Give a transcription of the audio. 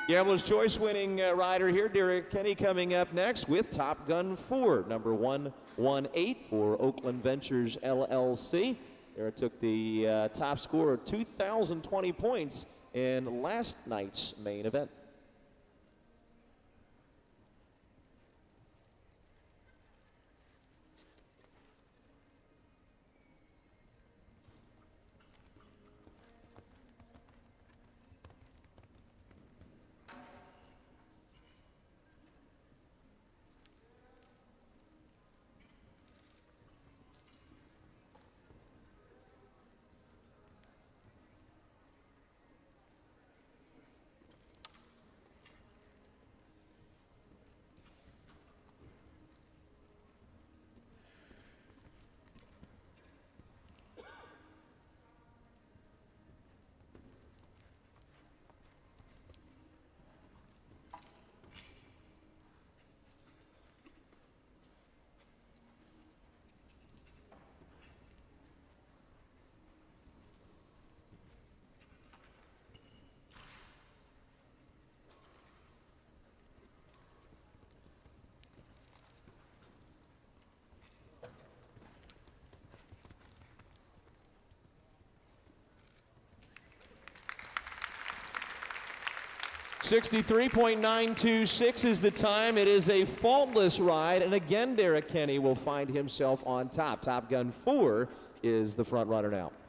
Gambler's Choice winning rider here, Darragh Kenny, coming up next with Top Gun 4, number 118 for Oakland Ventures LLC. Darragh took the top score of 2,020 points in last night's main event. .926 is the time. It is a faultless ride, and again, Darragh Kenny will find himself on top. Top Gun 4 is the front runner now.